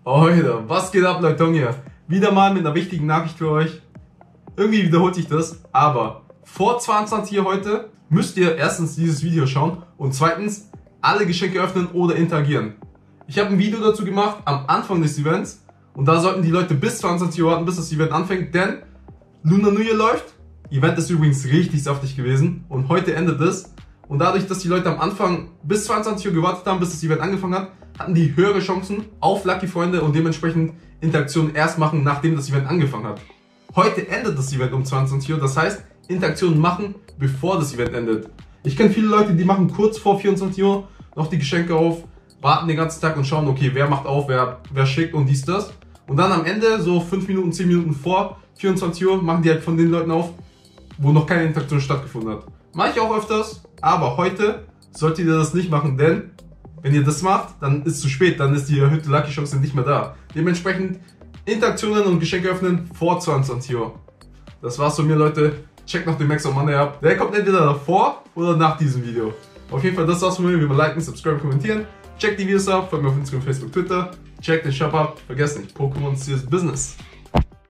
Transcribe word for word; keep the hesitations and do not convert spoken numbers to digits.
Leute, was geht ab, Leute? Hier wieder mal mit einer wichtigen Nachricht für euch. Irgendwie wiederholt sich das, aber vor zweiundzwanzig Uhr heute müsst ihr erstens dieses Video schauen und zweitens alle Geschenke öffnen oder interagieren. Ich habe ein Video dazu gemacht am Anfang des Events und da sollten die Leute bis zweiundzwanzig Uhr warten, bis das Event anfängt, denn Lunar New Year läuft. Event ist übrigens richtig saftig gewesen und heute endet es. Und dadurch, dass die Leute am Anfang bis zweiundzwanzig Uhr gewartet haben, bis das Event angefangen hat, hatten die höhere Chancen auf Lucky Freunde und dementsprechend Interaktionen erst machen, nachdem das Event angefangen hat. Heute endet das Event um zweiundzwanzig Uhr, das heißt, Interaktionen machen, bevor das Event endet. Ich kenne viele Leute, die machen kurz vor vierundzwanzig Uhr noch die Geschenke auf, warten den ganzen Tag und schauen, okay, wer macht auf, wer, wer schickt und dies, das. Und dann am Ende, so fünf Minuten, zehn Minuten vor vierundzwanzig Uhr, machen die halt von den Leuten auf, wo noch keine Interaktion stattgefunden hat. Mache ich auch öfters, aber heute solltet ihr das nicht machen, denn wenn ihr das macht, dann ist es zu spät, dann ist die erhöhte Lucky Chance nicht mehr da. Dementsprechend Interaktionen und Geschenke öffnen vor zweiundzwanzig Uhr. Das war's von mir, Leute. Checkt noch den Max on Monday ab. Der kommt entweder davor oder nach diesem Video. Auf jeden Fall, das war's von mir. Wie immer liken, subscriben, kommentieren. Checkt die Videos ab, folgt mir auf Instagram, Facebook, Twitter. Checkt den Shop ab. Vergesst nicht, Pokémon ist Business.